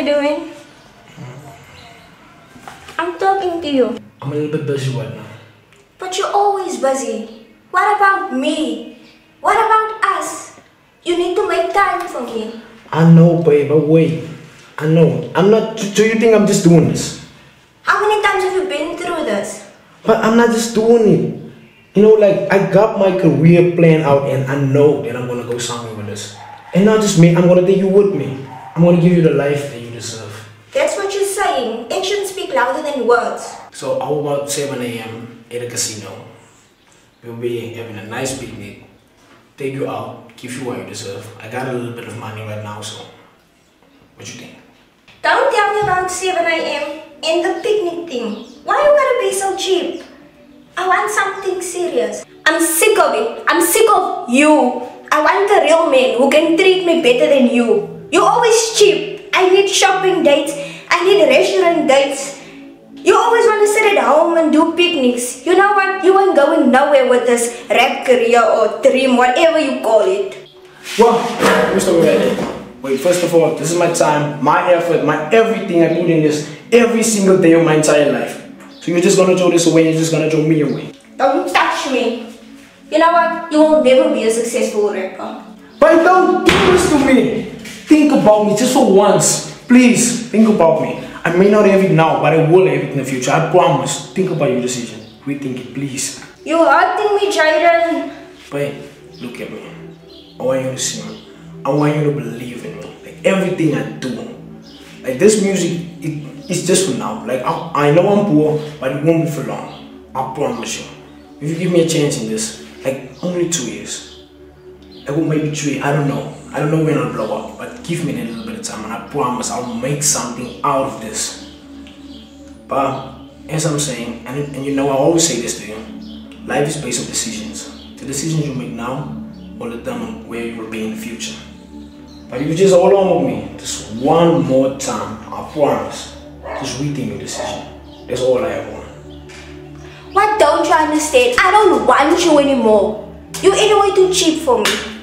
doing? I'm talking to you. I'm a little bit busy right now. But you're always busy. What about me? What about us? You need to make time for me. I know, babe, but wait. I know. I'm not. Do you think I'm just doing this? How many times have you been through this? But I'm not just doing it. You know, like, I got my career plan out and I know that I'm gonna go somewhere with this. And not just me, I'm gonna take you with me. I'm gonna give you the life that you deserve. That's what you're saying. Actions speak louder than words. So, how about 7 a.m. at a casino? We'll be having a nice picnic. Take you out, give you what you deserve. I got a little bit of money right now, so what you think? Don't tell me about 7 a.m. and the picnic thing. Why you gotta be so cheap? I want something serious. I'm sick of it. I'm sick of you. I want a real man who can treat me better than you. You're always cheap. I need shopping dates. I need restaurant dates. You always want to sit at home and do picnics. You know what? You ain't going nowhere with this rap career or dream, whatever you call it. Well, Mr. Red, wait, first of all, this is my time, my effort, my everything I put in this every single day of my entire life. So you're just gonna throw this away and you're just gonna throw me away. Don't touch me. You know what? You will never be a successful rapper. But don't do this to me. Think about me just for once. Please, think about me. I may not have it now, but I will have it in the future. I promise. Think about your decision. Rethink it, please. You're hurting me, Jaden. But look at me. I want you to see me. I want you to believe in me. Like, everything I do. Like, this music, it's just for now. Like, I know I'm poor, but it won't be for long. I promise you. If you give me a chance in this, like, only 2 years. I will maybe 3, I don't know. I don't know when I'll blow up, but give me a little bit of time and I promise I'll make something out of this. But, as I'm saying, and you know I always say this to you, life is based on decisions. The decisions you make now will determine where you will be in the future. But if you just hold on with me, just one more time, I promise, just rethink your decision. That's all I ever want. What don't you understand? I don't want you anymore. You're anyway too cheap for me.